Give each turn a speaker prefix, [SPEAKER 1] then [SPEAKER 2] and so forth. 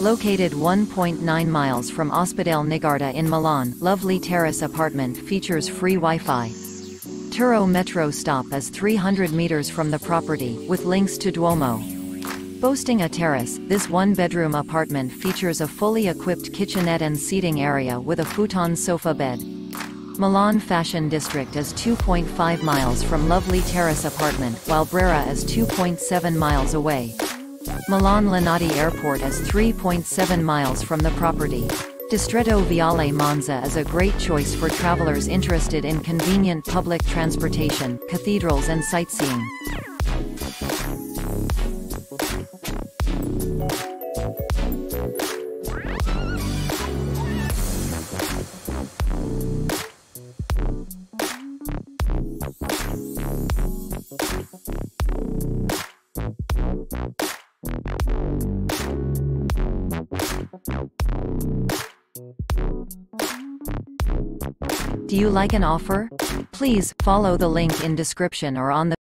[SPEAKER 1] Located 1.9 miles from Ospedale Niguarda in Milan, Lovely Terrace Apartment features free Wi-Fi. Turro Metro Stop is 300 meters from the property, with links to Duomo. Boasting a terrace, this one-bedroom apartment features a fully equipped kitchenette and seating area with a futon sofa bed. Milan Fashion District is 2.5 miles from Lovely Terrace Apartment, while Brera is 2.7 miles away. Milan Linate Airport is 3.7 miles from the property. Distretto Viale Monza is a great choice for travelers interested in convenient public transportation, cathedrals and sightseeing. Do you like an offer? Please follow the link in description or on the